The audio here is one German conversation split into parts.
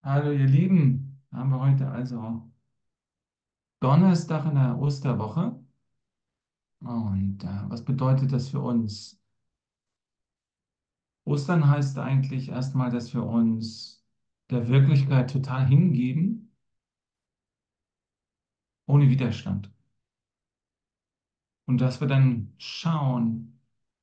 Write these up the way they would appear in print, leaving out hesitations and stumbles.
Hallo ihr Lieben, haben wir heute also Donnerstag in der Osterwoche. Und was bedeutet das für uns? Ostern heißt eigentlich erstmal, dass wir uns der Wirklichkeit total hingeben, ohne Widerstand. Und dass wir dann schauen,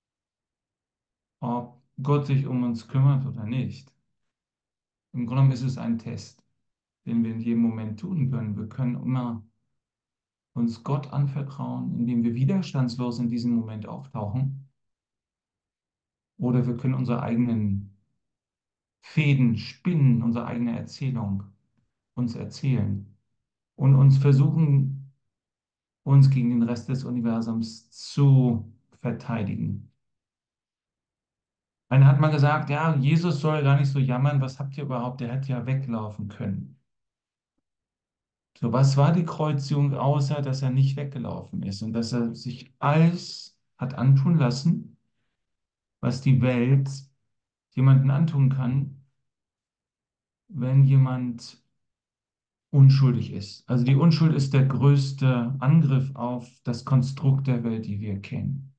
ob Gott sich um uns kümmert oder nicht. Im Grunde genommen ist es ein Test, den wir in jedem Moment tun können. Wir können immer uns Gott anvertrauen, indem wir widerstandslos in diesem Moment auftauchen. Oder wir können unsere eigenen Fäden spinnen, unsere eigene Erzählung uns erzählen und uns versuchen, uns gegen den Rest des Universums zu verteidigen. Einer hat mal gesagt, ja, Jesus soll gar nicht so jammern, was habt ihr überhaupt? Der hätte ja weglaufen können. So, was war die Kreuzigung, außer dass er nicht weggelaufen ist und dass er sich alles hat antun lassen, was die Welt jemanden antun kann, wenn jemand unschuldig ist. Also die Unschuld ist der größte Angriff auf das Konstrukt der Welt, die wir kennen.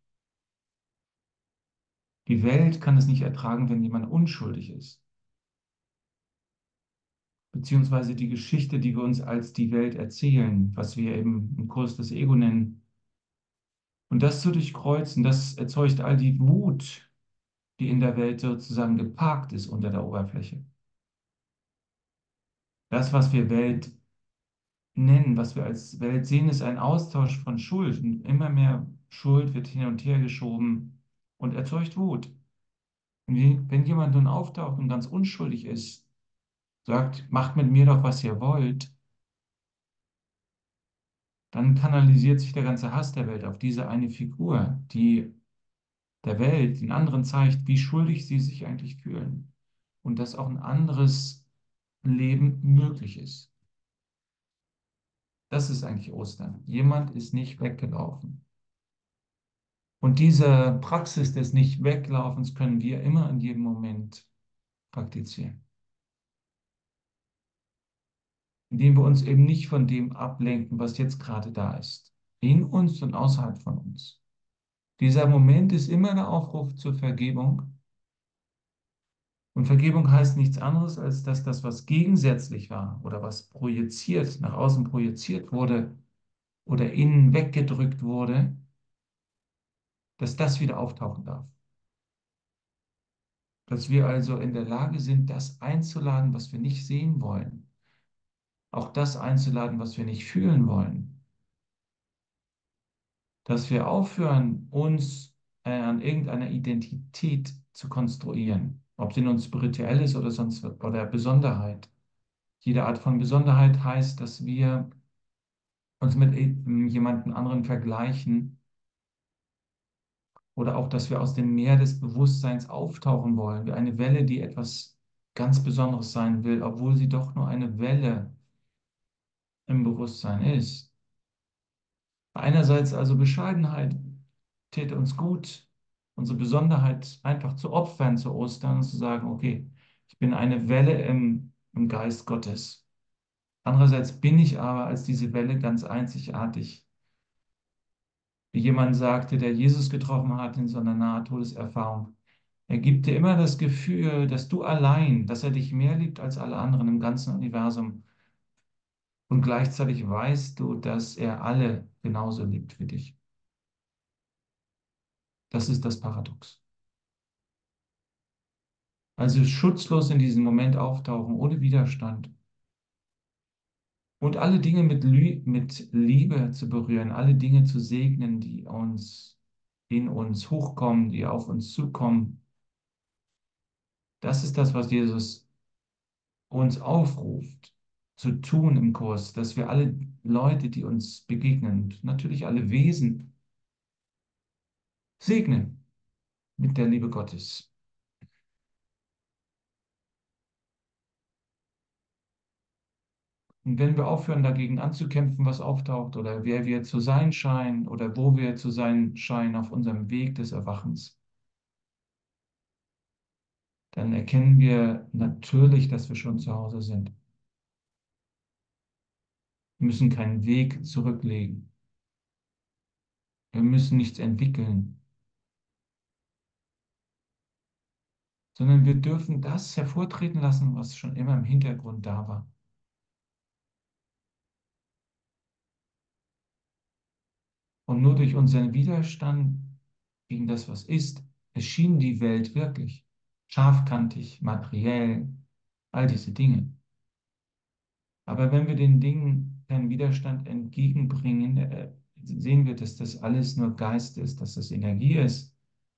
Die Welt kann es nicht ertragen, wenn jemand unschuldig ist. Beziehungsweise die Geschichte, die wir uns als die Welt erzählen, was wir eben im Kurs des Ego nennen. Und das zu durchkreuzen, das erzeugt all die Wut, die in der Welt sozusagen geparkt ist unter der Oberfläche. Das, was wir Welt nennen, was wir als Welt sehen, ist ein Austausch von Schuld. Und immer mehr Schuld wird hin und her geschoben und erzeugt Wut. Und wenn jemand nun auftaucht und ganz unschuldig ist, sagt, macht mit mir doch, was ihr wollt, dann kanalisiert sich der ganze Hass der Welt auf diese eine Figur, die der Welt, den anderen zeigt, wie schuldig sie sich eigentlich fühlen und dass auch ein anderes Leben möglich ist. Das ist eigentlich Ostern. Jemand ist nicht weggelaufen. Und diese Praxis des Nicht-Weglaufens können wir immer in jedem Moment praktizieren, indem wir uns eben nicht von dem ablenken, was jetzt gerade da ist, in uns und außerhalb von uns. Dieser Moment ist immer der Aufruf zur Vergebung. Und Vergebung heißt nichts anderes, als dass das, was gegensätzlich war oder was projiziert, nach außen projiziert wurde oder innen weggedrückt wurde, dass das wieder auftauchen darf. Dass wir also in der Lage sind, das einzuladen, was wir nicht sehen wollen. Auch das einzuladen, was wir nicht fühlen wollen. Dass wir aufhören, uns an irgendeiner Identität zu konstruieren. Ob sie nun spirituell ist oder sonst oder Besonderheit. Jede Art von Besonderheit heißt, dass wir uns mit jemandem anderen vergleichen oder auch, dass wir aus dem Meer des Bewusstseins auftauchen wollen, wie eine Welle, die etwas ganz Besonderes sein will, obwohl sie doch nur eine Welle im Bewusstsein ist. Einerseits also Bescheidenheit täte uns gut, unsere Besonderheit einfach zu opfern zu Ostern und zu sagen, okay, ich bin eine Welle im Geist Gottes. Andererseits bin ich aber als diese Welle ganz einzigartig. Wie jemand sagte, der Jesus getroffen hat in so einer Nahtodeserfahrung. Er gibt dir immer das Gefühl, dass du allein, dass er dich mehr liebt als alle anderen im ganzen Universum. Und gleichzeitig weißt du, dass er alle genauso liebt wie dich. Das ist das Paradox. Also schutzlos in diesem Moment auftauchen, ohne Widerstand. Und alle Dinge mit Liebe zu berühren, alle Dinge zu segnen, die uns in uns hochkommen, die auf uns zukommen. Das ist das, was Jesus uns aufruft zu tun im Kurs, dass wir alle Leute, die uns begegnen, natürlich alle Wesen, segnen mit der Liebe Gottes. Und wenn wir aufhören, dagegen anzukämpfen, was auftaucht, oder wer wir zu sein scheinen, oder wo wir zu sein scheinen auf unserem Weg des Erwachens, dann erkennen wir natürlich, dass wir schon zu Hause sind. Wir müssen keinen Weg zurücklegen. Wir müssen nichts entwickeln, sondern wir dürfen das hervortreten lassen, was schon immer im Hintergrund da war. Und nur durch unseren Widerstand gegen das, was ist, erschien die Welt wirklich scharfkantig, materiell, all diese Dinge. Aber wenn wir den Dingen keinen Widerstand entgegenbringen, sehen wir, dass das alles nur Geist ist, dass das Energie ist,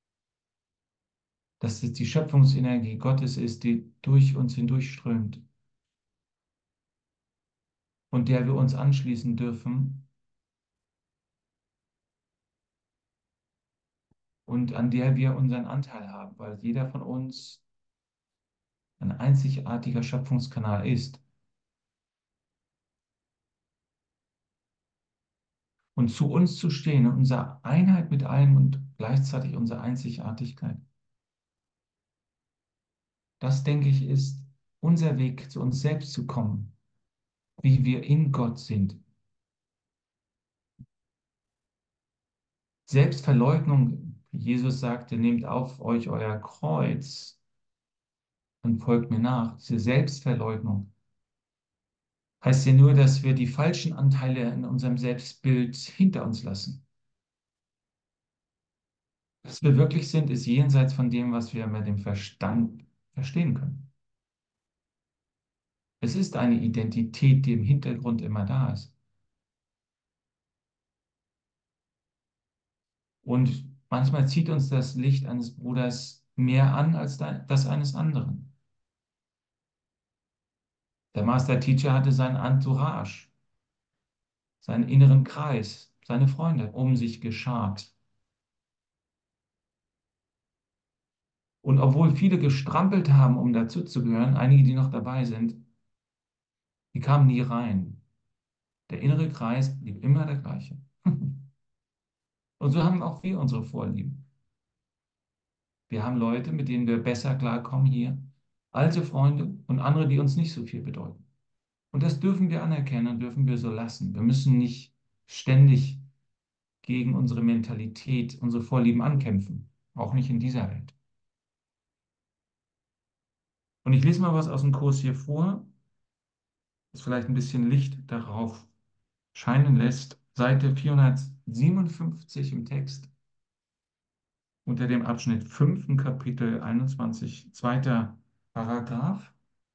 dass es die Schöpfungsenergie Gottes ist, die durch uns hindurchströmt und der wir uns anschließen dürfen und an der wir unseren Anteil haben, weil jeder von uns ein einzigartiger Schöpfungskanal ist. Und zu uns zu stehen, in unserer Einheit mit allem und gleichzeitig unsere Einzigartigkeit, das, denke ich, ist unser Weg, zu uns selbst zu kommen, wie wir in Gott sind. Selbstverleugnung, wie Jesus sagte, nehmt auf euch euer Kreuz und folgt mir nach. Diese Selbstverleugnung heißt ja nur, dass wir die falschen Anteile in unserem Selbstbild hinter uns lassen. Was wir wirklich sind, ist jenseits von dem, was wir mit dem Verstand verstehen können. Es ist eine Identität, die im Hintergrund immer da ist. Und manchmal zieht uns das Licht eines Bruders mehr an als das eines anderen. Der Master Teacher hatte sein Entourage, seinen inneren Kreis, seine Freunde um sich geschart. Und obwohl viele gestrampelt haben, um dazuzugehören, einige, die noch dabei sind, die kamen nie rein. Der innere Kreis blieb immer der gleiche. Und so haben auch wir unsere Vorlieben. Wir haben Leute, mit denen wir besser klarkommen hier, alte Freunde und andere, die uns nicht so viel bedeuten. Und das dürfen wir anerkennen und dürfen wir so lassen. Wir müssen nicht ständig gegen unsere Mentalität, unsere Vorlieben ankämpfen. Auch nicht in dieser Welt. Und ich lese mal was aus dem Kurs hier vor, das vielleicht ein bisschen Licht darauf scheinen lässt. Seite 457 im Text unter dem Abschnitt 5 im Kapitel 21, zweiter Paragraph.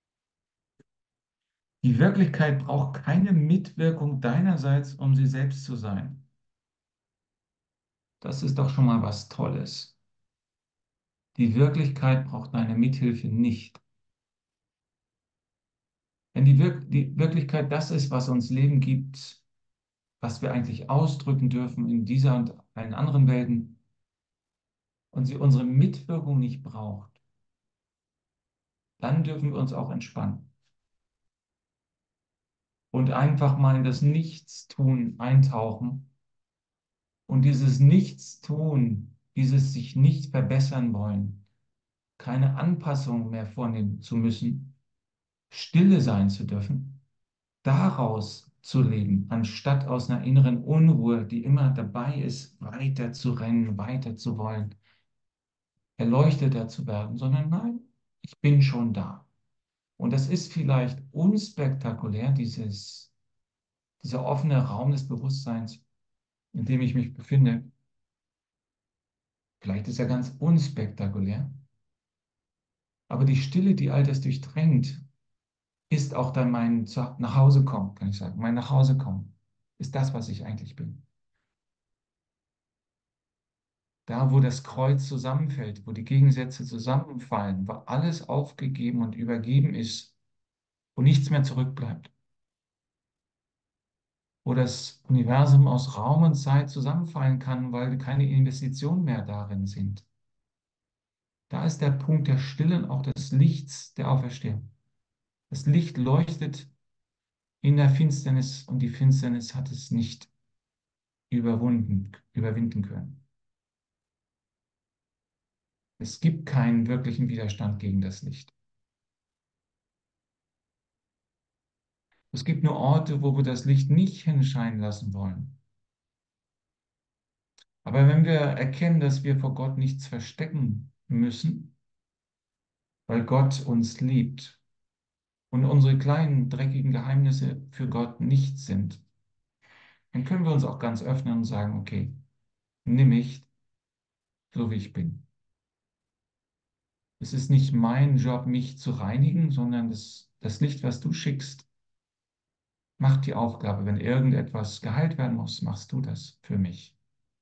Die Wirklichkeit braucht keine Mitwirkung deinerseits, um sie selbst zu sein. Das ist doch schon mal was Tolles. Die Wirklichkeit braucht deine Mithilfe nicht. Wenn die Wirklichkeit das ist, was uns Leben gibt, was wir eigentlich ausdrücken dürfen in dieser und allen anderen Welten, und sie unsere Mitwirkung nicht braucht, dann dürfen wir uns auch entspannen und einfach mal in das Nichtstun eintauchen. Und dieses Nichtstun, dieses sich nicht verbessern wollen, keine Anpassung mehr vornehmen zu müssen, stille sein zu dürfen, daraus zu leben, anstatt aus einer inneren Unruhe, die immer dabei ist, weiter zu rennen, weiter zu wollen, erleuchteter zu werden, sondern nein, ich bin schon da. Und das ist vielleicht unspektakulär, dieser offene Raum des Bewusstseins, in dem ich mich befinde. Vielleicht ist er ganz unspektakulär, aber die Stille, die all das durchdrängt, ist auch dann mein Nachhausekommen, kann ich sagen. Mein Nachhausekommen ist das, was ich eigentlich bin. Da, wo das Kreuz zusammenfällt, wo die Gegensätze zusammenfallen, wo alles aufgegeben und übergeben ist, wo nichts mehr zurückbleibt, wo das Universum aus Raum und Zeit zusammenfallen kann, weil keine Investitionen mehr darin sind. Da ist der Punkt der Stille und auch des Lichts der Auferstehung. Das Licht leuchtet in der Finsternis und die Finsternis hat es nicht überwinden können. Es gibt keinen wirklichen Widerstand gegen das Licht. Es gibt nur Orte, wo wir das Licht nicht hinscheinen lassen wollen. Aber wenn wir erkennen, dass wir vor Gott nichts verstecken müssen, weil Gott uns liebt und unsere kleinen, dreckigen Geheimnisse für Gott nichts sind, dann können wir uns auch ganz öffnen und sagen, okay, nimm mich so, wie ich bin. Es ist nicht mein Job, mich zu reinigen, sondern das Licht, was du schickst, macht die Aufgabe. Wenn irgendetwas geheilt werden muss, machst du das für mich.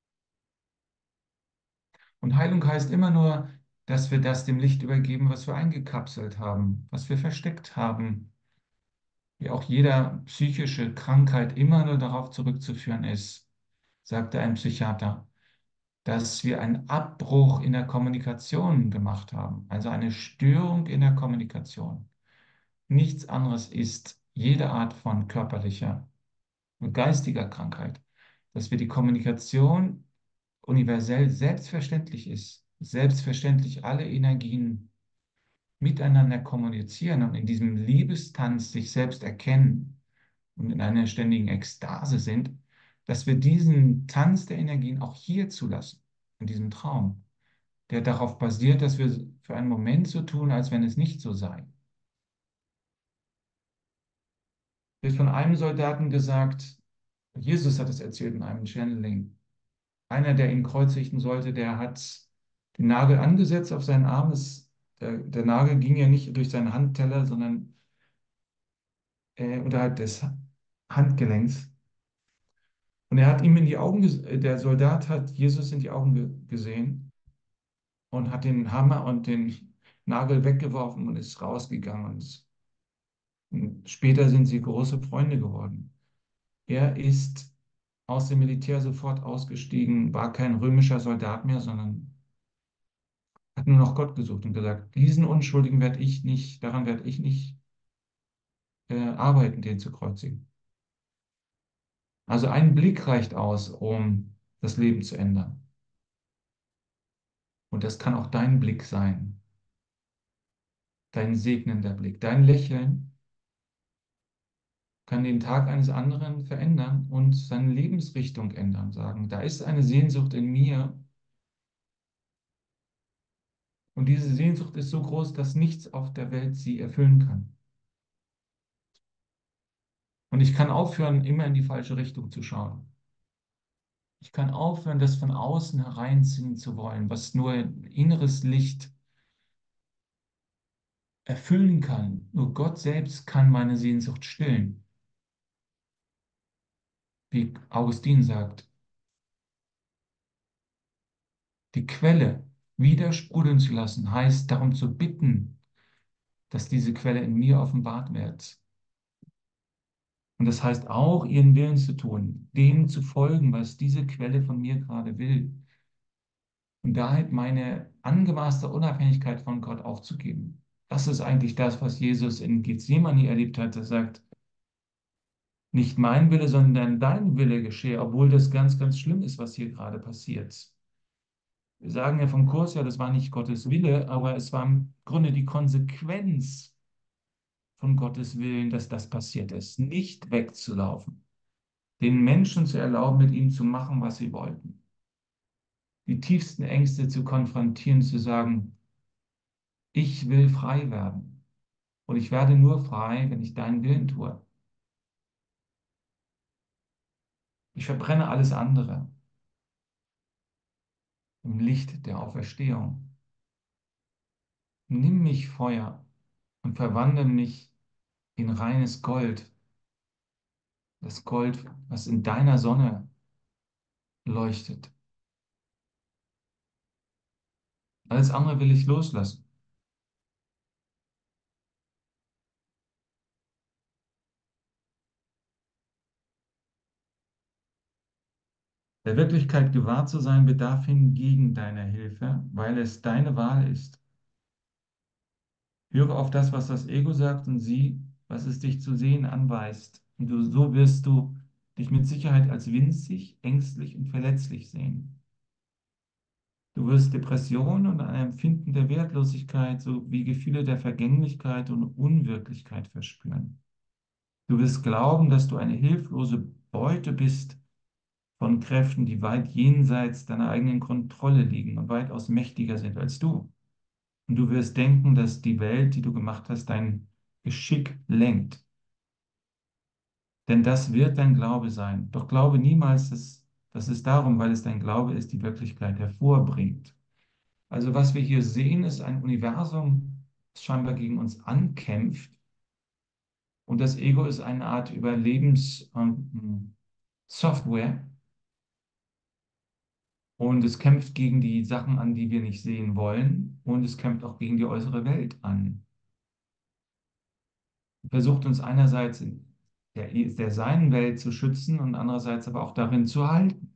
Und Heilung heißt immer nur, dass wir das dem Licht übergeben, was wir eingekapselt haben, was wir versteckt haben. Wie auch jeder psychische Krankheit immer nur darauf zurückzuführen ist, sagte ein Psychiater, dass wir einen Abbruch in der Kommunikation gemacht haben, also eine Störung in der Kommunikation. Nichts anderes ist jede Art von körperlicher und geistiger Krankheit, dass wir die Kommunikation universell selbstverständlich ist, selbstverständlich alle Energien miteinander kommunizieren und in diesem Liebestanz sich selbst erkennen und in einer ständigen Ekstase sind, dass wir diesen Tanz der Energien auch hier zulassen, in diesem Traum, der darauf basiert, dass wir für einen Moment so tun, als wenn es nicht so sei. Wird von einem Soldaten gesagt, Jesus hat es erzählt in einem Channeling, einer, der ihn kreuzigen sollte, der hat den Nagel angesetzt auf seinen Arm. Der Nagel ging ja nicht durch seinen Handteller, sondern unterhalb des Handgelenks. Und er hat ihm in die Augen, der Soldat hat Jesus in die Augen gesehen und hat den Hammer und den Nagel weggeworfen und ist rausgegangen. Und später sind sie große Freunde geworden. Er ist aus dem Militär sofort ausgestiegen, war kein römischer Soldat mehr, sondern hat nur noch Gott gesucht und gesagt, diesen Unschuldigen werde ich nicht, daran werde ich nicht arbeiten, den zu kreuzigen. Also ein Blick reicht aus, um das Leben zu ändern. Und das kann auch dein Blick sein, dein segnender Blick. Dein Lächeln kann den Tag eines anderen verändern und seine Lebensrichtung ändern. Sagen, da ist eine Sehnsucht in mir und diese Sehnsucht ist so groß, dass nichts auf der Welt sie erfüllen kann. Und ich kann aufhören, immer in die falsche Richtung zu schauen. Ich kann aufhören, das von außen hereinziehen zu wollen, was nur inneres Licht erfüllen kann. Nur Gott selbst kann meine Sehnsucht stillen. Wie Augustin sagt, die Quelle wieder sprudeln zu lassen, heißt darum zu bitten, dass diese Quelle in mir offenbart wird. Und das heißt auch, ihren Willen zu tun, dem zu folgen, was diese Quelle von mir gerade will. Und daher meine angemaßte Unabhängigkeit von Gott aufzugeben. Das ist eigentlich das, was Jesus in Gethsemane erlebt hat. Er sagt, nicht mein Wille, sondern dein Wille geschehe, obwohl das ganz, ganz schlimm ist, was hier gerade passiert. Wir sagen ja vom Kurs her, das war nicht Gottes Wille, aber es war im Grunde die Konsequenz von Gottes Willen, dass das passiert ist. Nicht wegzulaufen, den Menschen zu erlauben, mit ihm zu machen, was sie wollten. Die tiefsten Ängste zu konfrontieren, zu sagen, ich will frei werden. Und ich werde nur frei, wenn ich deinen Willen tue. Ich verbrenne alles andere im Licht der Auferstehung. Nimm mich Feuer und verwandle mich in reines Gold. Das Gold, was in deiner Sonne leuchtet. Alles andere will ich loslassen. Der Wirklichkeit gewahr zu sein bedarf hingegen deiner Hilfe, weil es deine Wahl ist. Höre auf das, was das Ego sagt und sieh, was es dich zu sehen anweist. Und so wirst du dich mit Sicherheit als winzig, ängstlich und verletzlich sehen. Du wirst Depressionen und ein Empfinden der Wertlosigkeit sowie Gefühle der Vergänglichkeit und Unwirklichkeit verspüren. Du wirst glauben, dass du eine hilflose Beute bist von Kräften, die weit jenseits deiner eigenen Kontrolle liegen und weitaus mächtiger sind als du. Und du wirst denken, dass die Welt, die du gemacht hast, dein Geschick lenkt. Denn das wird dein Glaube sein. Doch glaube niemals, dass es darum, weil es dein Glaube ist, die Wirklichkeit hervorbringt. Also was wir hier sehen, ist ein Universum, das scheinbar gegen uns ankämpft. Und das Ego ist eine Art Überlebenssoftware. Und es kämpft gegen die Sachen an, die wir nicht sehen wollen. Und es kämpft auch gegen die äußere Welt an. Versucht uns einerseits in der seinen Welt zu schützen und andererseits aber auch darin zu halten.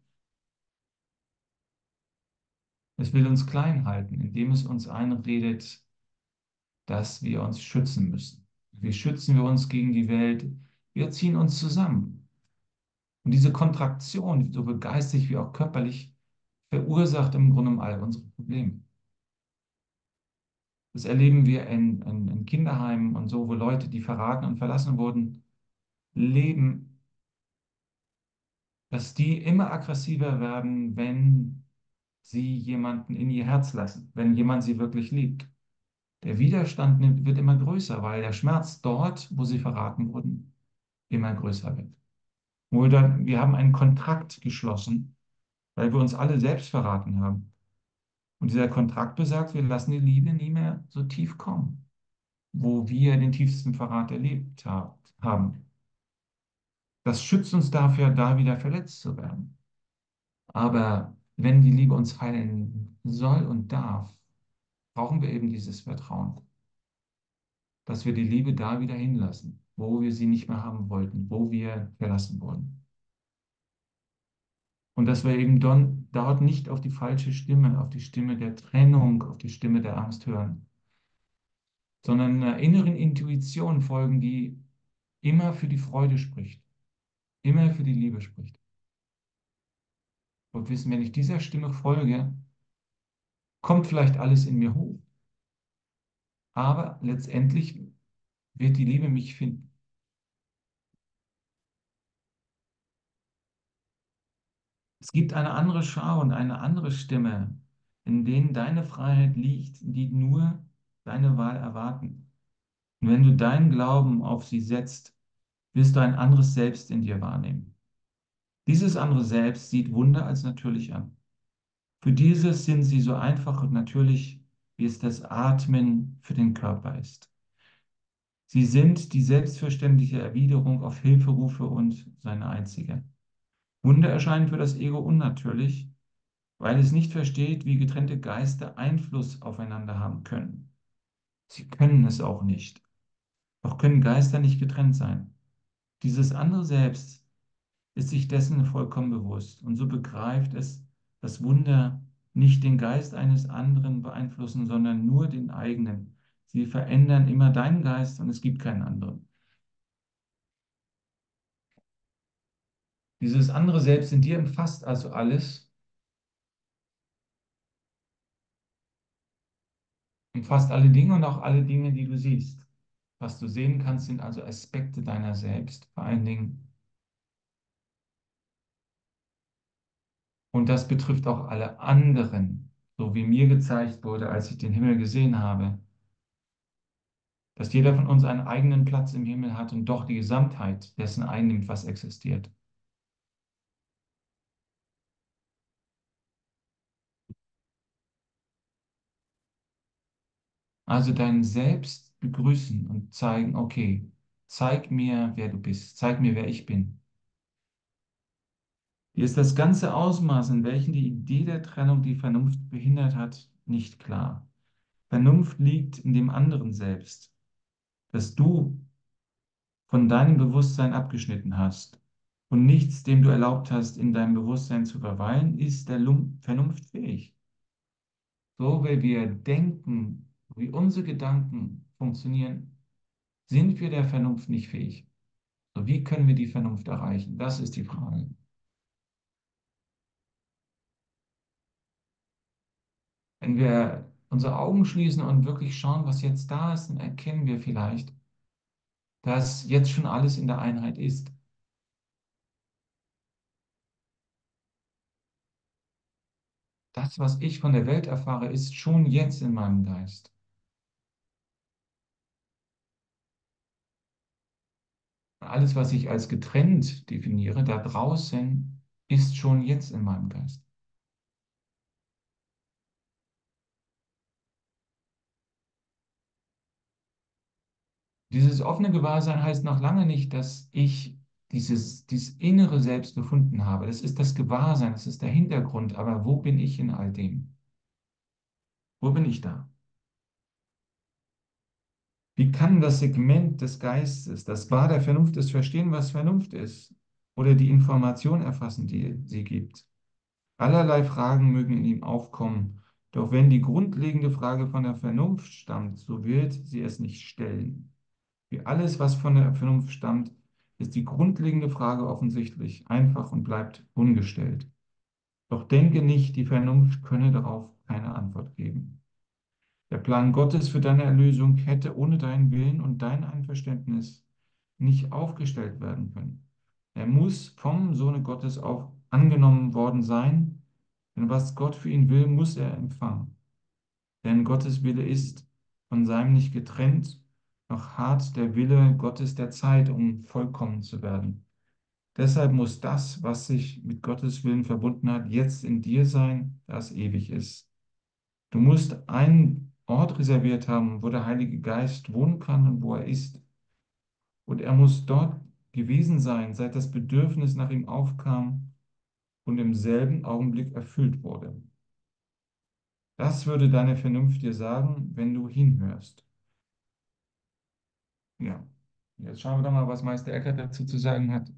Es will uns klein halten, indem es uns einredet, dass wir uns schützen müssen. Wie schützen wir uns gegen die Welt? Wir ziehen uns zusammen. Und diese Kontraktion, sowohl geistig wie auch körperlich, verursacht im Grunde all unsere Probleme. Das erleben wir in Kinderheimen und so, wo Leute, die verraten und verlassen wurden, leben, dass die immer aggressiver werden, wenn sie jemanden in ihr Herz lassen, wenn jemand sie wirklich liebt. Der Widerstand wird immer größer, weil der Schmerz dort, wo sie verraten wurden, immer größer wird. Oder wir haben einen Kontrakt geschlossen, weil wir uns alle selbst verraten haben. Und dieser Kontrakt besagt, wir lassen die Liebe nie mehr so tief kommen, wo wir den tiefsten Verrat erlebt haben. Das schützt uns dafür, da wieder verletzt zu werden. Aber wenn die Liebe uns heilen soll und darf, brauchen wir eben dieses Vertrauen, dass wir die Liebe da wieder hinlassen, wo wir sie nicht mehr haben wollten, wo wir verlassen wurden. Und dass wir eben dort nicht auf die falsche Stimme, auf die Stimme der Trennung, auf die Stimme der Angst hören, sondern einer inneren Intuition folgen, die immer für die Freude spricht, immer für die Liebe spricht. Und wissen, wenn ich dieser Stimme folge, kommt vielleicht alles in mir hoch, aber letztendlich wird die Liebe mich finden. Es gibt eine andere Schar und eine andere Stimme, in denen deine Freiheit liegt, die nur deine Wahl erwarten. Und wenn du deinen Glauben auf sie setzt, wirst du ein anderes Selbst in dir wahrnehmen. Dieses andere Selbst sieht Wunder als natürlich an. Für dieses sind sie so einfach und natürlich, wie es das Atmen für den Körper ist. Sie sind die selbstverständliche Erwiderung auf Hilferufe und seine einzige. Wunder erscheinen für das Ego unnatürlich, weil es nicht versteht, wie getrennte Geister Einfluss aufeinander haben können. Sie können es auch nicht. Doch können Geister nicht getrennt sein. Dieses andere Selbst ist sich dessen vollkommen bewusst und so begreift es, dass Wunder nicht den Geist eines anderen beeinflussen, sondern nur den eigenen. Sie verändern immer deinen Geist und es gibt keinen anderen. Dieses andere Selbst in dir umfasst also alles, umfasst alle Dinge und auch alle Dinge, die du siehst. Was du sehen kannst, sind also Aspekte deiner selbst, vor allen Dingen. Und das betrifft auch alle anderen, so wie mir gezeigt wurde, als ich den Himmel gesehen habe, dass jeder von uns einen eigenen Platz im Himmel hat und doch die Gesamtheit dessen einnimmt, was existiert. Also dein Selbst begrüßen und zeigen, okay, zeig mir, wer du bist, zeig mir, wer ich bin. Dir ist das ganze Ausmaß, in welchem die Idee der Trennung die Vernunft behindert hat, nicht klar. Vernunft liegt in dem anderen Selbst, das du von deinem Bewusstsein abgeschnitten hast. Und nichts, dem du erlaubt hast, in deinem Bewusstsein zu verweilen, ist der Vernunft fähig. So, weil wir denken, wie unsere Gedanken funktionieren, sind wir der Vernunft nicht fähig. So, wie können wir die Vernunft erreichen? Das ist die Frage. Wenn wir unsere Augen schließen und wirklich schauen, was jetzt da ist, dann erkennen wir vielleicht, dass jetzt schon alles in der Einheit ist. Das, was ich von der Welt erfahre, ist schon jetzt in meinem Geist. Alles, was ich als getrennt definiere, da draußen, ist schon jetzt in meinem Geist. Dieses offene Gewahrsein heißt noch lange nicht, dass ich dieses innere Selbst gefunden habe. Das ist das Gewahrsein, das ist der Hintergrund. Aber wo bin ich in all dem? Wo bin ich da? Wie kann das Segment des Geistes, das Bar der Vernunft ist, verstehen, was Vernunft ist? Oder die Information erfassen, die sie gibt? Allerlei Fragen mögen in ihm aufkommen. Doch wenn die grundlegende Frage von der Vernunft stammt, so wird sie es nicht stellen. Wie alles, was von der Vernunft stammt, ist die grundlegende Frage offensichtlich einfach und bleibt ungestellt. Doch denke nicht, die Vernunft könne darauf keine Antwort geben. Der Plan Gottes für deine Erlösung hätte ohne deinen Willen und dein Einverständnis nicht aufgestellt werden können. Er muss vom Sohne Gottes auch angenommen worden sein, denn was Gott für ihn will, muss er empfangen. Denn Gottes Wille ist von seinem nicht getrennt, noch hart der Wille Gottes der Zeit, um vollkommen zu werden. Deshalb muss das, was sich mit Gottes Willen verbunden hat, jetzt in dir sein, das ewig ist. Du musst einen Ort reserviert haben, wo der Heilige Geist wohnen kann und wo er ist. Und er muss dort gewesen sein, seit das Bedürfnis nach ihm aufkam und im selben Augenblick erfüllt wurde. Das würde deine Vernunft dir sagen, wenn du hinhörst. Ja, jetzt schauen wir doch mal, was Meister Eckhart dazu zu sagen hat.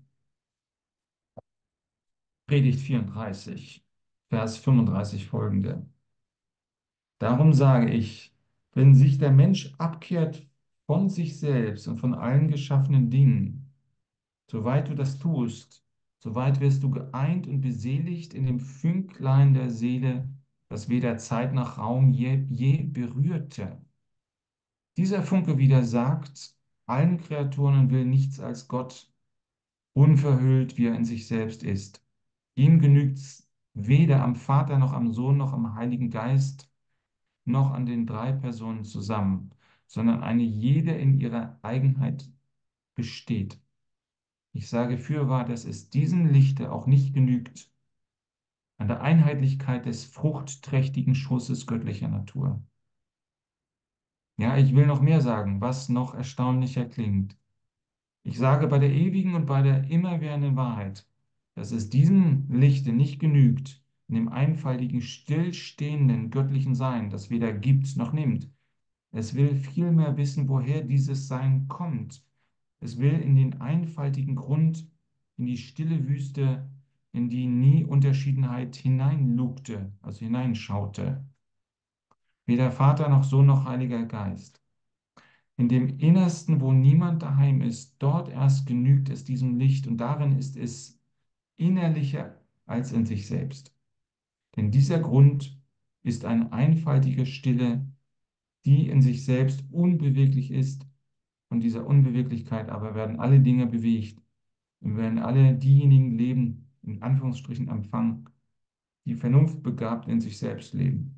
Predigt 34, Vers 35 folgende. Darum sage ich, wenn sich der Mensch abkehrt von sich selbst und von allen geschaffenen Dingen, soweit du das tust, soweit wirst du geeint und beseligt in dem Fünklein der Seele, das weder Zeit noch Raum je berührte. Dieser Funke widersagt allen Kreaturen und will nichts als Gott, unverhüllt, wie er in sich selbst ist. Ihm genügt weder am Vater noch am Sohn noch am Heiligen Geist noch an den drei Personen zusammen, sondern eine jede in ihrer Eigenheit besteht. Ich sage fürwahr, dass es diesem Lichte auch nicht genügt an der Einheitlichkeit des fruchtträchtigen Schusses göttlicher Natur. Ja, ich will noch mehr sagen, was noch erstaunlicher klingt. Ich sage bei der ewigen und bei der immerwährenden Wahrheit, dass es diesem Lichte nicht genügt, in dem einfaltigen, stillstehenden göttlichen Sein, das weder gibt noch nimmt. Es will vielmehr wissen, woher dieses Sein kommt. Es will in den einfaltigen Grund, in die stille Wüste, in die nie Unterschiedenheit hineinlugte, also hineinschaute. Weder Vater noch Sohn noch Heiliger Geist. In dem Innersten, wo niemand daheim ist, dort erst genügt es diesem Licht und darin ist es innerlicher als in sich selbst. Denn dieser Grund ist eine einfaltige Stille, die in sich selbst unbeweglich ist. Von dieser Unbeweglichkeit aber werden alle Dinge bewegt und werden alle diejenigen leben, in Anführungsstrichen empfangen, die vernunftbegabt in sich selbst leben.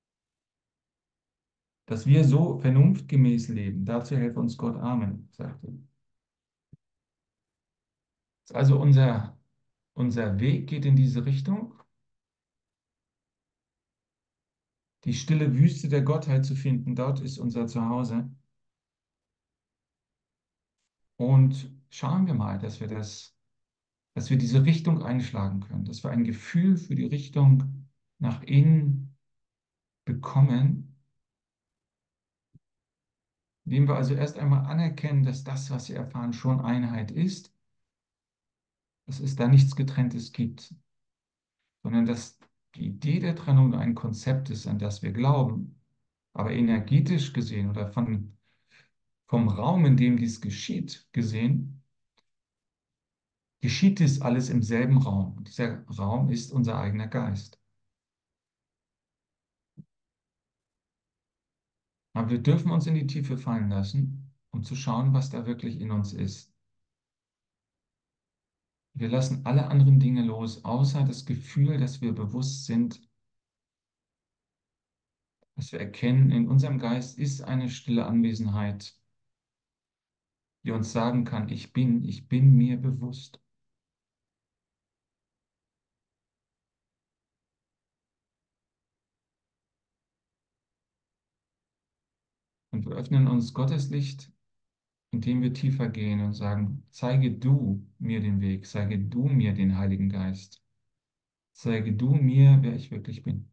Dass wir so vernunftgemäß leben, dazu helfe uns Gott. Amen, sagte. Also unser Weg geht in diese Richtung, die stille Wüste der Gottheit zu finden. Dort ist unser Zuhause. Und schauen wir mal, dass wir diese Richtung einschlagen können, dass wir ein Gefühl für die Richtung nach innen bekommen, indem wir also erst einmal anerkennen, dass das, was wir erfahren, schon Einheit ist, dass es da nichts Getrenntes gibt, sondern dass die Idee der Trennung ein Konzept ist, an das wir glauben. Aber energetisch gesehen oder vom Raum, in dem dies geschieht, gesehen, geschieht dies alles im selben Raum. Und dieser Raum ist unser eigener Geist. Aber wir dürfen uns in die Tiefe fallen lassen, um zu schauen, was da wirklich in uns ist. Wir lassen alle anderen Dinge los, außer das Gefühl, dass wir bewusst sind, dass wir erkennen, in unserem Geist ist eine stille Anwesenheit, die uns sagen kann, ich bin mir bewusst. Und wir öffnen uns Gottes Licht, indem wir tiefer gehen und sagen, zeige du mir den Weg, zeige du mir den Heiligen Geist, zeige du mir, wer ich wirklich bin.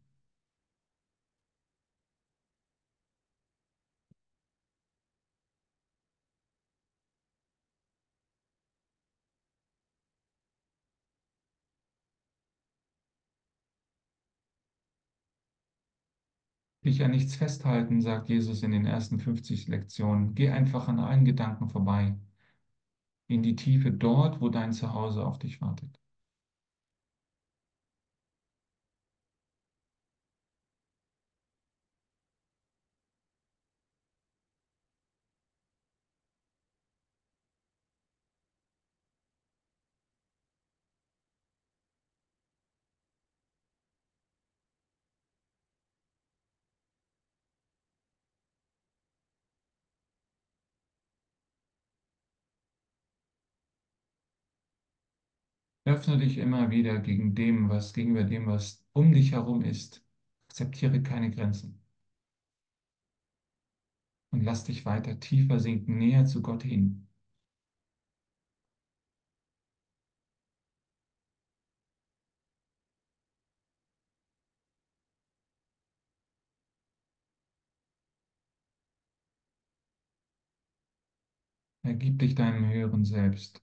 Dich an nichts festhalten, sagt Jesus in den ersten 50 Lektionen. Geh einfach an allen Gedanken vorbei, in die Tiefe dort, wo dein Zuhause auf dich wartet. Öffne dich immer wieder gegenüber dem, was um dich herum ist. Akzeptiere keine Grenzen und lass dich weiter tiefer sinken, näher zu Gott hin. Ergib dich deinem höheren Selbst.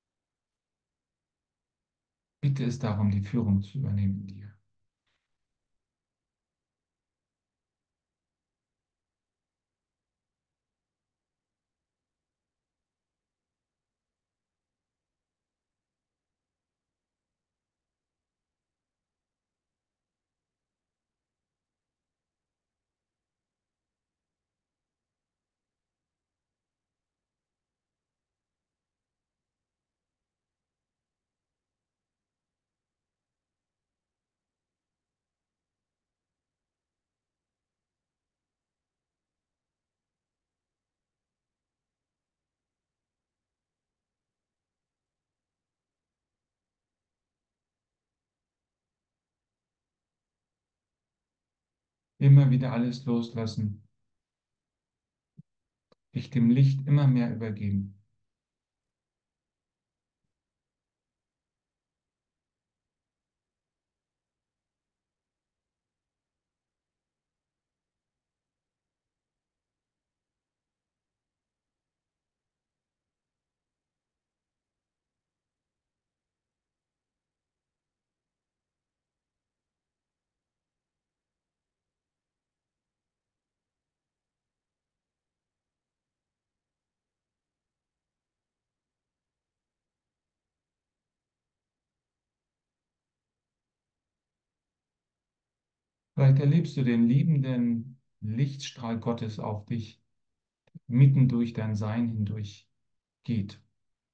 Bitte es darum, die Führung zu übernehmen in dir. Immer wieder alles loslassen, dich dem Licht immer mehr übergeben. Vielleicht erlebst du den liebenden Lichtstrahl Gottes auf dich, mitten durch dein Sein hindurch geht.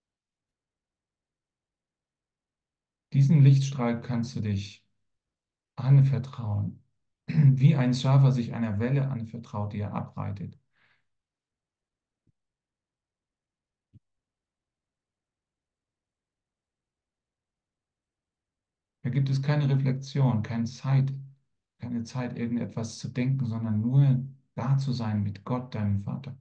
Diesem Lichtstrahl kannst du dich anvertrauen, wie ein Schafer sich einer Welle anvertraut, die er abreitet. Da gibt es keine Reflexion, keine Zeit, irgendetwas zu denken, sondern nur da zu sein mit Gott, deinem Vater.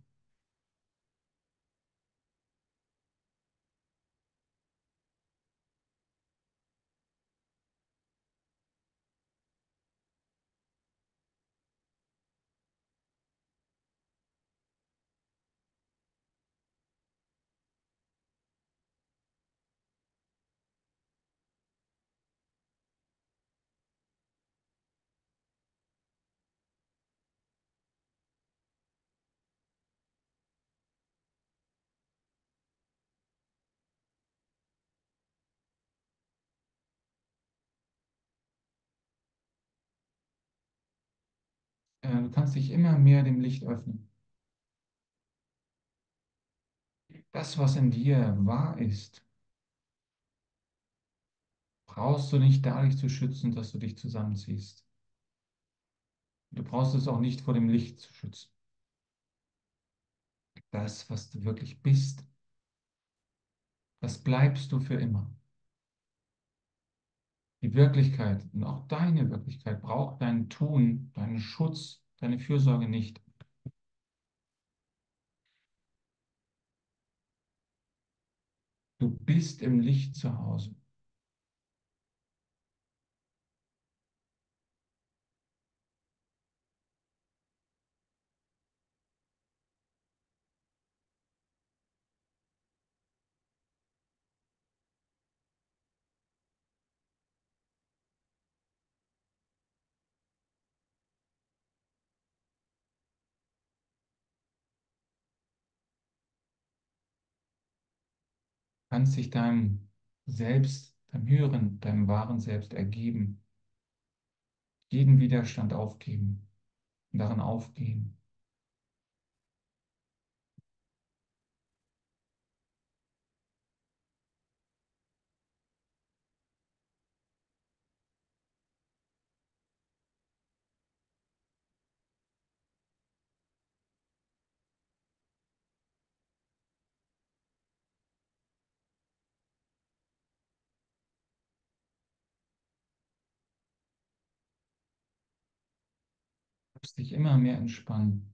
Du kannst dich immer mehr dem Licht öffnen. Das, was in dir wahr ist, brauchst du nicht dadurch zu schützen, dass du dich zusammenziehst. Du brauchst es auch nicht vor dem Licht zu schützen. Das, was du wirklich bist, das bleibst du für immer. Die Wirklichkeit und auch deine Wirklichkeit braucht dein Tun, deinen Schutz, deine Fürsorge nicht. Du bist im Licht zu Hause. Du kannst dich deinem Selbst, deinem höheren, deinem wahren Selbst ergeben, jeden Widerstand aufgeben und darin aufgehen. Du wirst dich immer mehr entspannen.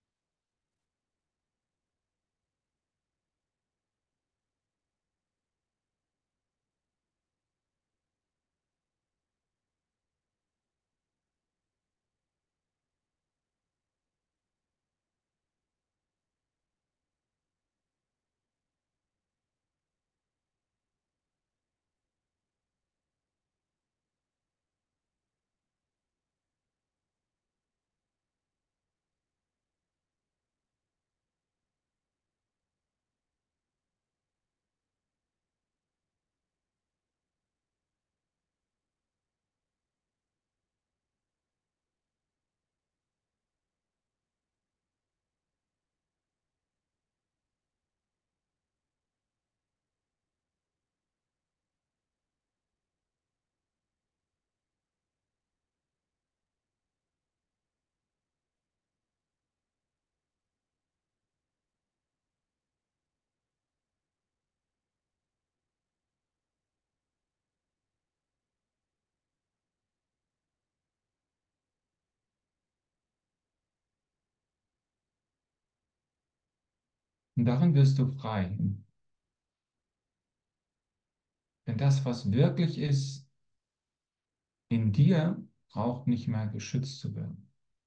Und darin wirst du frei. Denn das, was wirklich ist, in dir, braucht nicht mehr geschützt zu werden.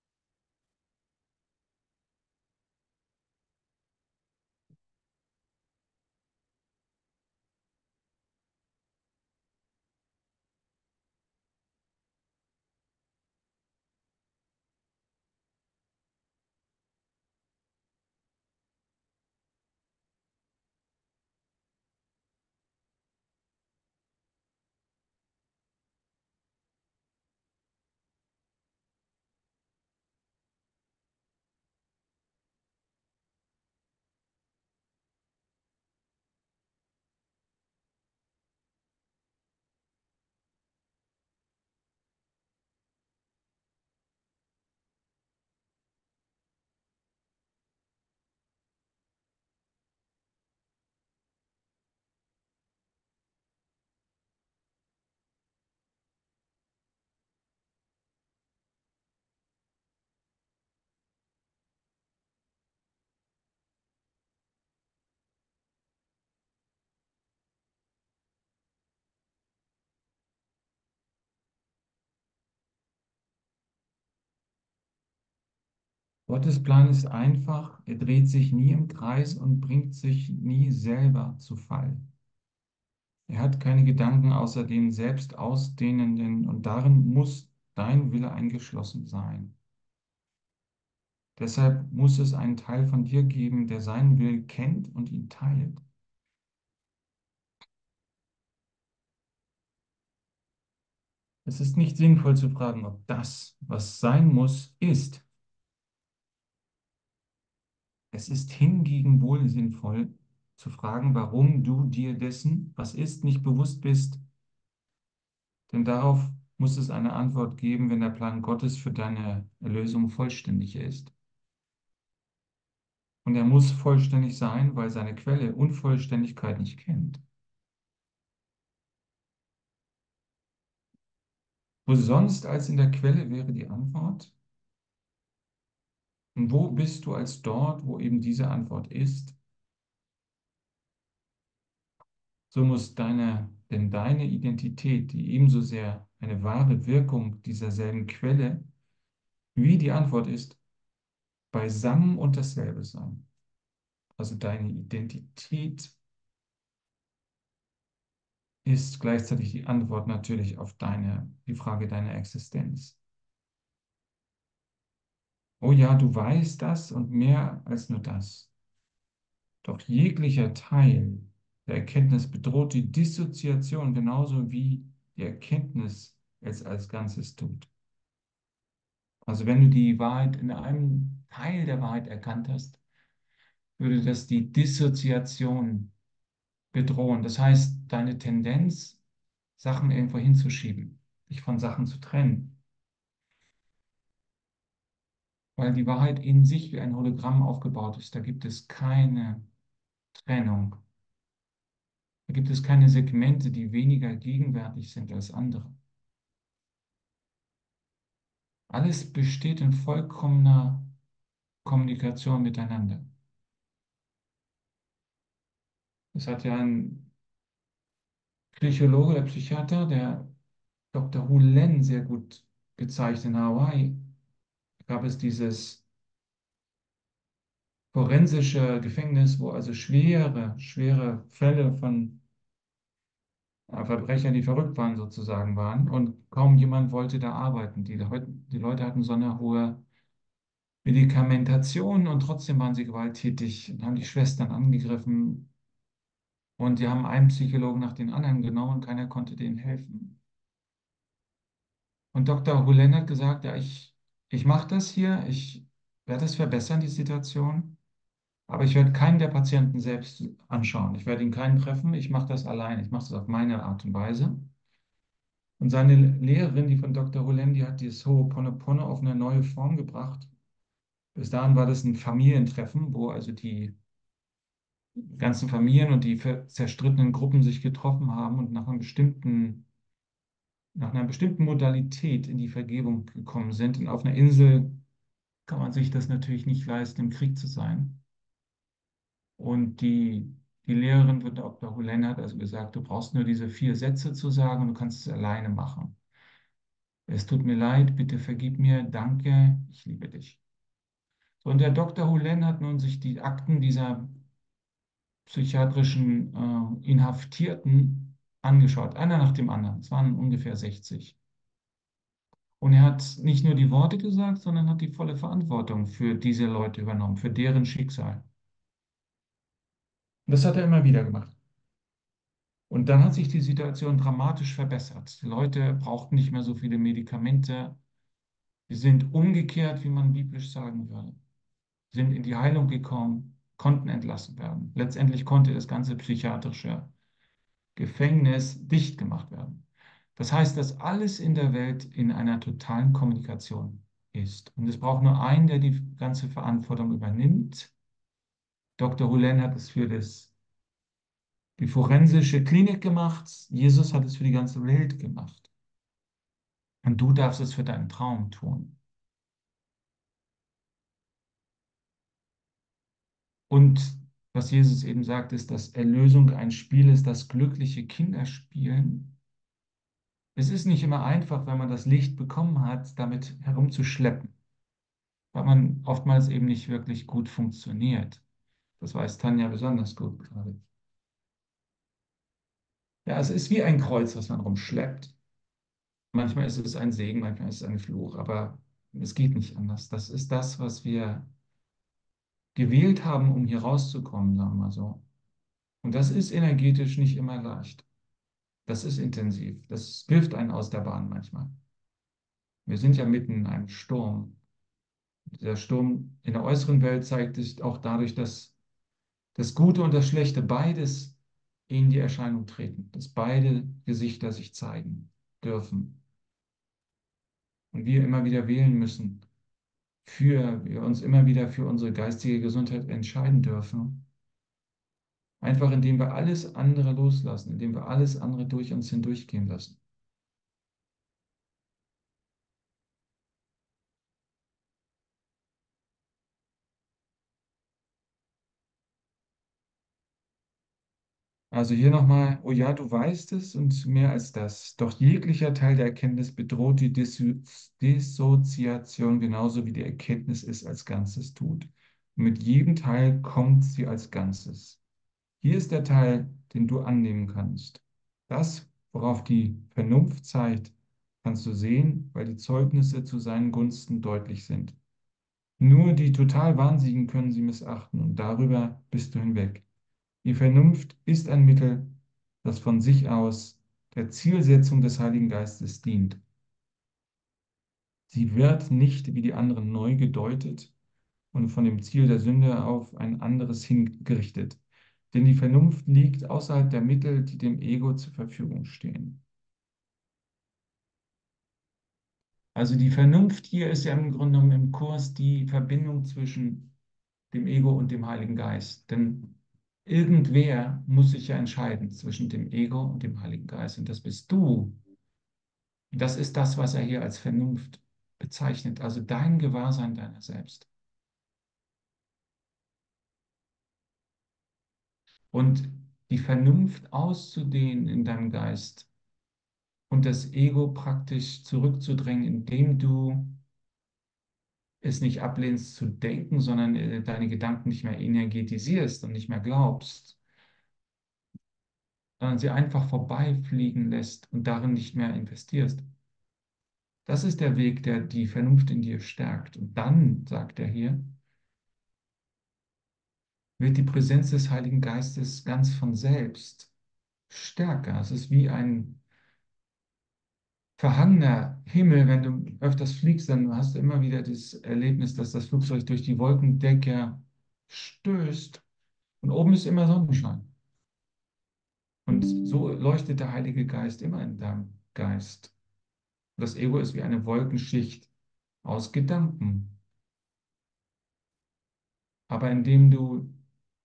Gottes Plan ist einfach, er dreht sich nie im Kreis und bringt sich nie selber zu Fall. Er hat keine Gedanken außer den selbst ausdehnenden und darin muss dein Wille eingeschlossen sein. Deshalb muss es einen Teil von dir geben, der seinen Willen kennt und ihn teilt. Es ist nicht sinnvoll zu fragen, ob das, was sein muss, ist. Es ist hingegen wohl sinnvoll zu fragen, warum du dir dessen, was ist, nicht bewusst bist, denn darauf muss es eine Antwort geben, wenn der Plan Gottes für deine Erlösung vollständig ist. Und er muss vollständig sein, weil seine Quelle Unvollständigkeit nicht kennt. Wo sonst als in der Quelle wäre die Antwort? Und wo bist du als dort, wo eben diese Antwort ist? So muss denn deine Identität, die ebenso sehr eine wahre Wirkung dieser selben Quelle wie die Antwort ist, beisammen und dasselbe sein. Also deine Identität ist gleichzeitig die Antwort natürlich auf die Frage deiner Existenz. Oh ja, du weißt das und mehr als nur das. Doch jeglicher Teil der Erkenntnis bedroht die Dissoziation genauso wie die Erkenntnis es als Ganzes tut. Also wenn du die Wahrheit in einem Teil der Wahrheit erkannt hast, würde das die Dissoziation bedrohen. Das heißt, deine Tendenz, Sachen irgendwo hinzuschieben, dich von Sachen zu trennen, weil die Wahrheit in sich wie ein Hologramm aufgebaut ist. Da gibt es keine Trennung. Da gibt es keine Segmente, die weniger gegenwärtig sind als andere. Alles besteht in vollkommener Kommunikation miteinander. Das hat ja ein Psychologe, der Psychiater, der Dr. Hu Len, sehr gut gezeigt in Hawaii. Da gab es dieses forensische Gefängnis, wo also schwere Fälle von Verbrechern, die verrückt waren, sozusagen waren. Und kaum jemand wollte da arbeiten. Die Leute hatten so eine hohe Medikamentation und trotzdem waren sie gewalttätig und haben die Schwestern angegriffen. Und die haben einen Psychologen nach dem anderen genommen und keiner konnte denen helfen. Und Dr. Hulen hat gesagt, ja, ich mache das hier, ich werde es verbessern, die Situation, aber ich werde keinen der Patienten selbst anschauen. Ich werde ihn keinen treffen, ich mache das allein, ich mache das auf meine Art und Weise. Und seine Lehrerin, die von Dr. Hulen, die hat dieses Ho'oponopono auf eine neue Form gebracht. Bis dahin war das ein Familientreffen, wo also die ganzen Familien und die zerstrittenen Gruppen sich getroffen haben und nach einer bestimmten Modalität in die Vergebung gekommen sind. Und auf einer Insel kann man sich das natürlich nicht leisten, im Krieg zu sein. Und die Lehrerin von Dr. Hulen hat also gesagt, du brauchst nur diese 4 Sätze zu sagen und du kannst es alleine machen. Es tut mir leid, bitte vergib mir, danke, ich liebe dich. So, und der Dr. Hulen hat nun sich die Akten dieser psychiatrischen Inhaftierten angeschaut, einer nach dem anderen. Es waren ungefähr 60. Und er hat nicht nur die Worte gesagt, sondern hat die volle Verantwortung für diese Leute übernommen, für deren Schicksal. Und das hat er immer wieder gemacht. Und dann hat sich die Situation dramatisch verbessert. Die Leute brauchten nicht mehr so viele Medikamente. Sie sind umgekehrt, wie man biblisch sagen würde, sind in die Heilung gekommen, konnten entlassen werden. Letztendlich konnte das ganze psychiatrische Gefängnis dicht gemacht werden. Das heißt, dass alles in der Welt in einer totalen Kommunikation ist. Und es braucht nur einen, der die ganze Verantwortung übernimmt. Dr. Hulen hat es für die forensische Klinik gemacht. Jesus hat es für die ganze Welt gemacht. Und du darfst es für deinen Traum tun. Und was Jesus eben sagt, ist, dass Erlösung ein Spiel ist, das glückliche Kinder spielen. Es ist nicht immer einfach, wenn man das Licht bekommen hat, damit herumzuschleppen, weil man oftmals eben nicht wirklich gut funktioniert. Das weiß Tanja besonders gut gerade. Ja, es ist wie ein Kreuz, was man rumschleppt. Manchmal ist es ein Segen, manchmal ist es ein Fluch, aber es geht nicht anders. Das ist das, was wir gewählt haben, um hier rauszukommen, sagen wir mal so. Und das ist energetisch nicht immer leicht. Das ist intensiv. Das wirft einen aus der Bahn manchmal. Wir sind ja mitten in einem Sturm. Der Sturm in der äußeren Welt zeigt sich auch dadurch, dass das Gute und das Schlechte beides in die Erscheinung treten, dass beide Gesichter sich zeigen dürfen und wir immer wieder wählen müssen, wir uns immer wieder für unsere geistige Gesundheit entscheiden dürfen. Einfach indem wir alles andere loslassen, indem wir alles andere durch uns hindurchgehen lassen. Also hier nochmal, oh ja, du weißt es und mehr als das. Doch jeglicher Teil der Erkenntnis bedroht die Dissoziation genauso wie die Erkenntnis es als Ganzes tut. Und mit jedem Teil kommt sie als Ganzes. Hier ist der Teil, den du annehmen kannst. Das, worauf die Vernunft zeigt, kannst du sehen, weil die Zeugnisse zu seinen Gunsten deutlich sind. Nur die total Wahnsinnigen können sie missachten und darüber bist du hinweg. Die Vernunft ist ein Mittel, das von sich aus der Zielsetzung des Heiligen Geistes dient. Sie wird nicht wie die anderen neu gedeutet und von dem Ziel der Sünde auf ein anderes hingerichtet. Denn die Vernunft liegt außerhalb der Mittel, die dem Ego zur Verfügung stehen. Also die Vernunft hier ist ja im Grunde genommen im Kurs die Verbindung zwischen dem Ego und dem Heiligen Geist. Denn irgendwer muss sich ja entscheiden zwischen dem Ego und dem Heiligen Geist. Und das bist du. Das ist das, was er hier als Vernunft bezeichnet. Also dein Gewahrsein deiner selbst. Und die Vernunft auszudehnen in deinem Geist und das Ego praktisch zurückzudrängen, indem du es nicht ablehnst zu denken, sondern deine Gedanken nicht mehr energetisierst und nicht mehr glaubst, sondern sie einfach vorbeifliegen lässt und darin nicht mehr investierst. Das ist der Weg, der die Vernunft in dir stärkt. Und dann, sagt er hier, wird die Präsenz des Heiligen Geistes ganz von selbst stärker. Es ist wie ein verhangener Himmel. Wenn du öfters fliegst, dann hast du immer wieder das Erlebnis, dass das Flugzeug durch die Wolkendecke stößt und oben ist immer Sonnenschein. Und so leuchtet der Heilige Geist immer in deinem Geist. Das Ego ist wie eine Wolkenschicht aus Gedanken. Aber indem du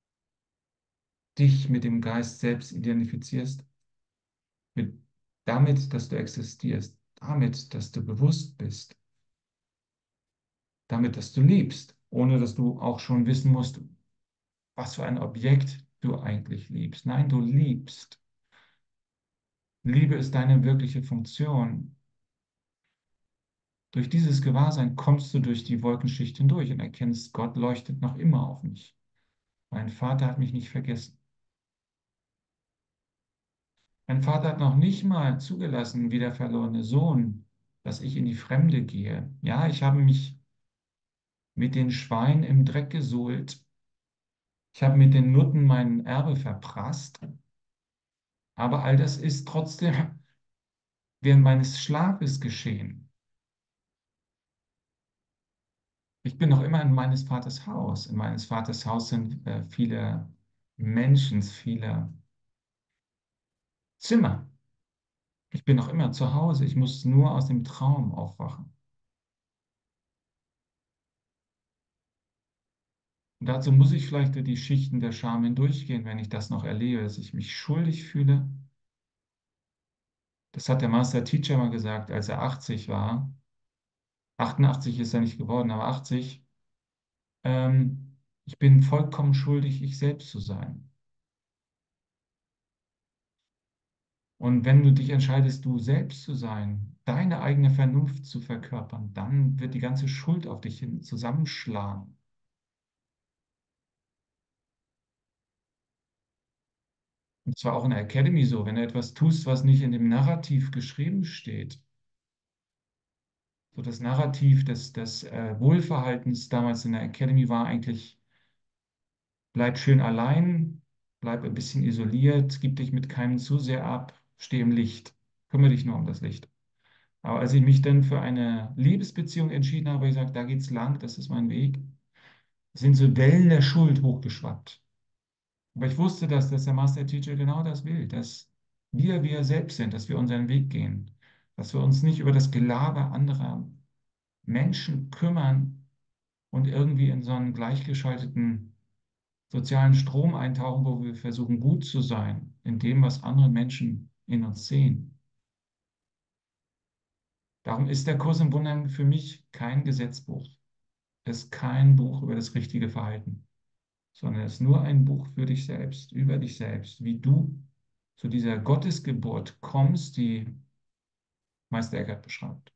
dich mit dem Geist selbst identifizierst, mit, damit, dass du existierst, damit, dass du bewusst bist, damit, dass du liebst, ohne dass du auch schon wissen musst, was für ein Objekt du eigentlich liebst. Nein, du liebst. Liebe ist deine wirkliche Funktion. Durch dieses Gewahrsein kommst du durch die Wolkenschicht hindurch und erkennst, Gott leuchtet noch immer auf mich. Mein Vater hat mich nicht vergessen. Mein Vater hat noch nicht mal zugelassen, wie der verlorene Sohn, dass ich in die Fremde gehe. Ja, ich habe mich mit den Schweinen im Dreck gesohlt. Ich habe mit den Nutten mein Erbe verprasst. Aber all das ist trotzdem während meines Schlafes geschehen. Ich bin noch immer in meines Vaters Haus. In meines Vaters Haus sind viele Menschen, viele Zimmer. Ich bin noch immer zu Hause. Ich muss nur aus dem Traum aufwachen. Und dazu muss ich vielleicht durch die Schichten der Scham hindurchgehen, wenn ich das noch erlebe, dass ich mich schuldig fühle. Das hat der Master Teacher mal gesagt, als er 80 war. 88 ist er nicht geworden, aber 80. Ich bin vollkommen schuldig, ich selbst zu sein. Und wenn du dich entscheidest, du selbst zu sein, deine eigene Vernunft zu verkörpern, dann wird die ganze Schuld auf dich hin zusammenschlagen. Und zwar auch in der Academy so, wenn du etwas tust, was nicht in dem Narrativ geschrieben steht. So das Narrativ des Wohlverhaltens damals in der Academy war eigentlich, bleib schön allein, bleib ein bisschen isoliert, gib dich mit keinem zu sehr ab, steh im Licht, kümmere dich nur um das Licht. Aber als ich mich dann für eine Liebesbeziehung entschieden habe, habe ich gesagt, da geht's lang, das ist mein Weg, sind so Wellen der Schuld hochgeschwappt. Aber ich wusste, dass der Master Teacher genau das will, dass wir selbst sind, dass wir unseren Weg gehen, dass wir uns nicht über das Gelaber anderer Menschen kümmern und irgendwie in so einen gleichgeschalteten sozialen Strom eintauchen, wo wir versuchen, gut zu sein in dem, was andere Menschen in uns sehen. Darum ist der Kurs im Wundern für mich kein Gesetzbuch. Es ist kein Buch über das richtige Verhalten, sondern es ist nur ein Buch für dich selbst, über dich selbst, wie du zu dieser Gottesgeburt kommst, die Meister Eckhart beschreibt.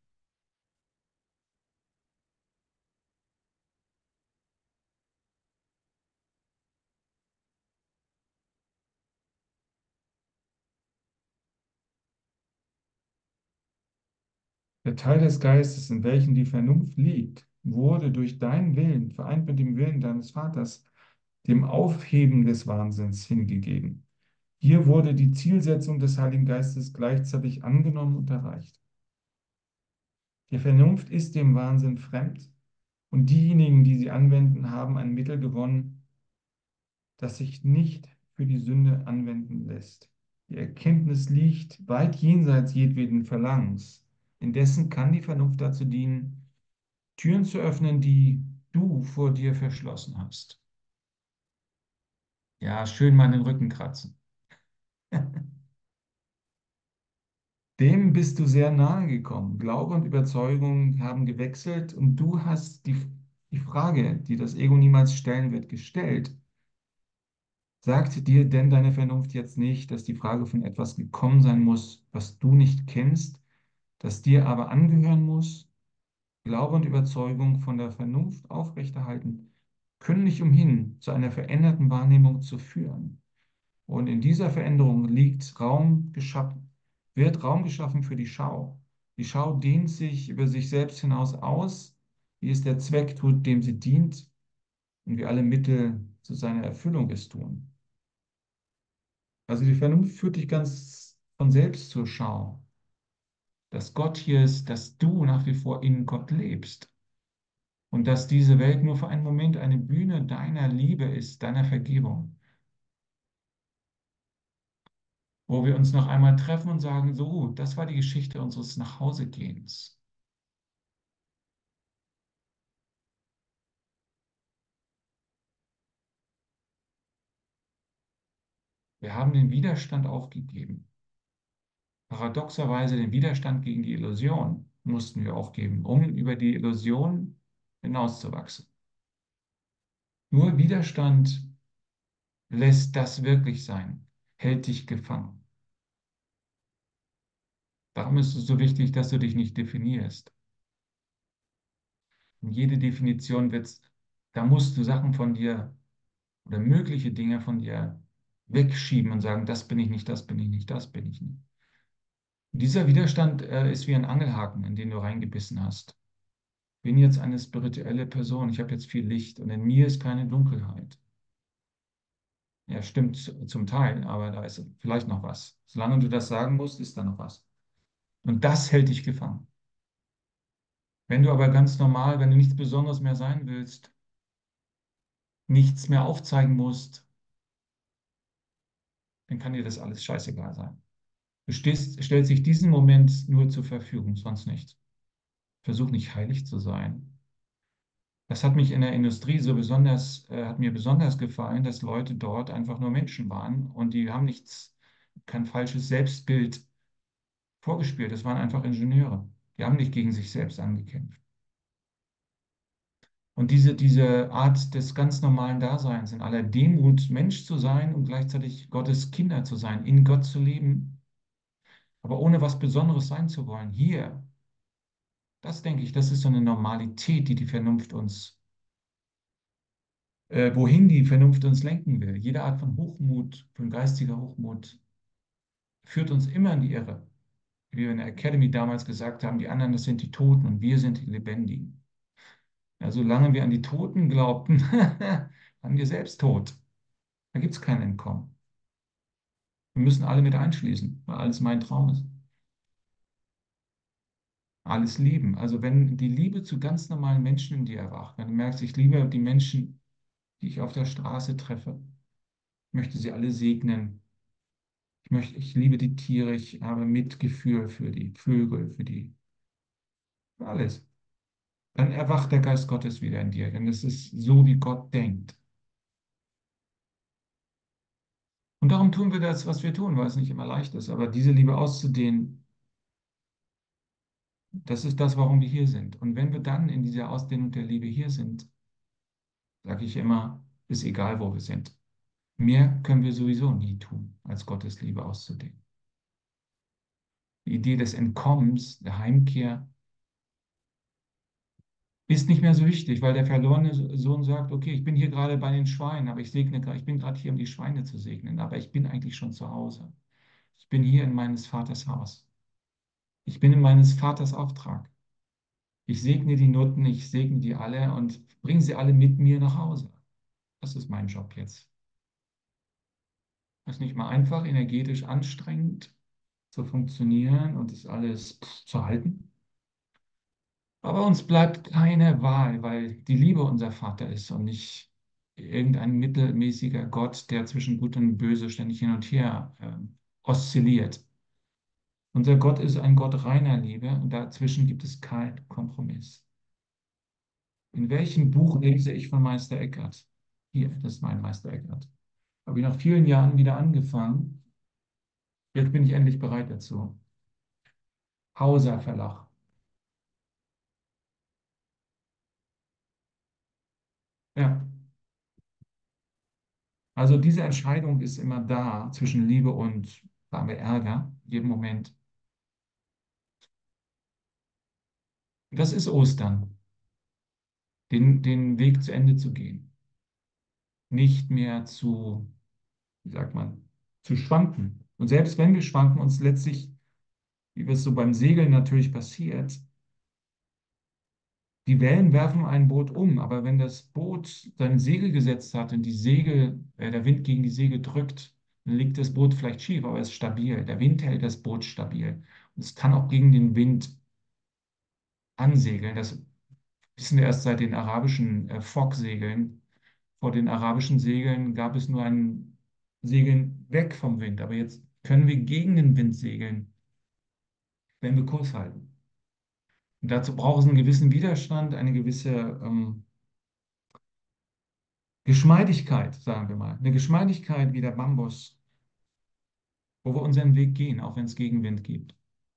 Der Teil des Geistes, in welchem die Vernunft liegt, wurde durch deinen Willen, vereint mit dem Willen deines Vaters, dem Aufheben des Wahnsinns hingegeben. Hier wurde die Zielsetzung des Heiligen Geistes gleichzeitig angenommen und erreicht. Die Vernunft ist dem Wahnsinn fremd und diejenigen, die sie anwenden, haben ein Mittel gewonnen, das sich nicht für die Sünde anwenden lässt. Die Erkenntnis liegt weit jenseits jedweden Verlangens. Indessen kann die Vernunft dazu dienen, Türen zu öffnen, die du vor dir verschlossen hast. Ja, schön mal den Rücken kratzen. Dem bist du sehr nahe gekommen. Glaube und Überzeugung haben gewechselt und du hast die Frage, die das Ego niemals stellen wird, gestellt. Sagt dir denn deine Vernunft jetzt nicht, dass die Frage von etwas gekommen sein muss, was du nicht kennst, das dir aber angehören muss? Glaube und Überzeugung von der Vernunft aufrechterhalten, können nicht umhin, zu einer veränderten Wahrnehmung zu führen. Und in dieser Veränderung wird Raum geschaffen für die Schau. Die Schau dehnt sich über sich selbst hinaus aus, wie es der Zweck tut, dem sie dient und wie alle Mittel zu seiner Erfüllung es tun. Also die Vernunft führt dich ganz von selbst zur Schau, dass Gott hier ist, dass du nach wie vor in Gott lebst und dass diese Welt nur für einen Moment eine Bühne deiner Liebe ist, deiner Vergebung, wo wir uns noch einmal treffen und sagen, so, das war die Geschichte unseres Nachhausegehens. Wir haben den Widerstand aufgegeben. Paradoxerweise den Widerstand gegen die Illusion mussten wir aufgeben, um über die Illusion hinauszuwachsen. Nur Widerstand lässt das wirklich sein, hält dich gefangen. Darum ist es so wichtig, dass du dich nicht definierst. Und jede Definition wird, da musst du Sachen von dir oder mögliche Dinge von dir wegschieben und sagen, das bin ich nicht, das bin ich nicht, das bin ich nicht. Und dieser Widerstand ist wie ein Angelhaken, in den du reingebissen hast. Ich bin jetzt eine spirituelle Person, ich habe jetzt viel Licht und in mir ist keine Dunkelheit. Ja, stimmt zum Teil, aber da ist vielleicht noch was. Solange du das sagen musst, ist da noch was. Und das hält dich gefangen. Wenn du aber ganz normal, wenn du nichts Besonderes mehr sein willst, nichts mehr aufzeigen musst, dann kann dir das alles scheißegal sein. Stellst dich diesen Moment nur zur Verfügung, sonst nicht. Versuch nicht heilig zu sein. Das hat mich in der Industrie hat mir besonders gefallen, dass Leute dort einfach nur Menschen waren und die haben kein falsches Selbstbild vorgespielt. Das waren einfach Ingenieure. Die haben nicht gegen sich selbst angekämpft. Und diese Art des ganz normalen Daseins, in aller Demut Mensch zu sein und gleichzeitig Gottes Kinder zu sein, in Gott zu leben, aber ohne was Besonderes sein zu wollen, hier, das denke ich, das ist so eine Normalität, die die Vernunft wohin die Vernunft uns lenken will. Jede Art von Hochmut, von geistiger Hochmut, führt uns immer in die Irre. Wie wir in der Academy damals gesagt haben, die anderen, das sind die Toten und wir sind die Lebendigen. Ja, solange wir an die Toten glaubten, waren wir selbst tot. Da gibt es kein Entkommen. Wir müssen alle mit einschließen, weil alles mein Traum ist. alles lieben. Also wenn die Liebe zu ganz normalen Menschen in dir erwacht, wenn du merkst, ich liebe die Menschen, die ich auf der Straße treffe, ich möchte sie alle segnen. Ich liebe die Tiere, ich habe Mitgefühl für die Vögel, für alles. Dann erwacht der Geist Gottes wieder in dir, denn es ist so, wie Gott denkt. Und darum tun wir das, was wir tun, weil es nicht immer leicht ist. Aber diese Liebe auszudehnen, das ist das, warum wir hier sind. Und wenn wir dann in dieser Ausdehnung der Liebe hier sind, sage ich immer, ist egal, wo wir sind. Mehr können wir sowieso nie tun, als Gottes Liebe auszudehnen. Die Idee des Entkommens, der Heimkehr, ist nicht mehr so wichtig, weil der verlorene Sohn sagt, okay, ich bin hier gerade bei den Schweinen, aber ich bin gerade hier, um die Schweine zu segnen, aber ich bin eigentlich schon zu Hause. Ich bin hier in meines Vaters Haus. Ich bin in meines Vaters Auftrag. Ich segne die Nutten, ich segne die alle und bringe sie alle mit mir nach Hause. Das ist mein Job jetzt. Das ist nicht mal einfach, energetisch anstrengend zu funktionieren und das alles zu halten. Aber uns bleibt keine Wahl, weil die Liebe unser Vater ist und nicht irgendein mittelmäßiger Gott, der zwischen Gut und Böse ständig hin und her oszilliert. Unser Gott ist ein Gott reiner Liebe und dazwischen gibt es keinen Kompromiss. In welchem Buch lese ich von Meister Eckhart? Hier, das ist mein Meister Eckhart. Habe ich nach vielen Jahren wieder angefangen. Jetzt bin ich endlich bereit dazu. Hauser Verlag. Ja, also diese Entscheidung ist immer da zwischen Liebe und, sagen wir, Ärger, in jedem Moment. Das ist Ostern, den Weg zu Ende zu gehen. Nicht mehr zu, wie sagt man, zu schwanken. Und selbst wenn wir schwanken, uns letztlich, wie es so beim Segeln natürlich passiert, die Wellen werfen ein Boot um, aber wenn das Boot sein Segel gesetzt hat und der Wind gegen die Segel drückt, dann liegt das Boot vielleicht schief, aber es ist stabil. Der Wind hält das Boot stabil. Und es kann auch gegen den Wind ansegeln. Das wissen wir erst seit den arabischen Focksegeln. Vor den arabischen Segeln gab es nur ein Segeln weg vom Wind, aber jetzt können wir gegen den Wind segeln, wenn wir Kurs halten. Und dazu braucht es einen gewissen Widerstand, eine gewisse Geschmeidigkeit, sagen wir mal. Eine Geschmeidigkeit wie der Bambus, wo wir unseren Weg gehen, auch wenn es Gegenwind gibt.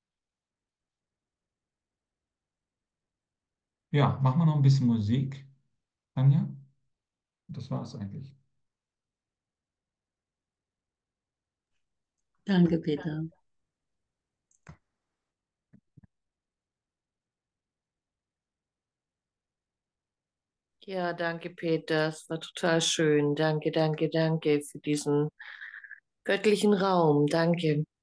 Ja, machen wir noch ein bisschen Musik, Anja? Das war es eigentlich. Danke, Peter. Ja, danke, Peter. Es war total schön. Danke, danke, danke für diesen göttlichen Raum. Danke.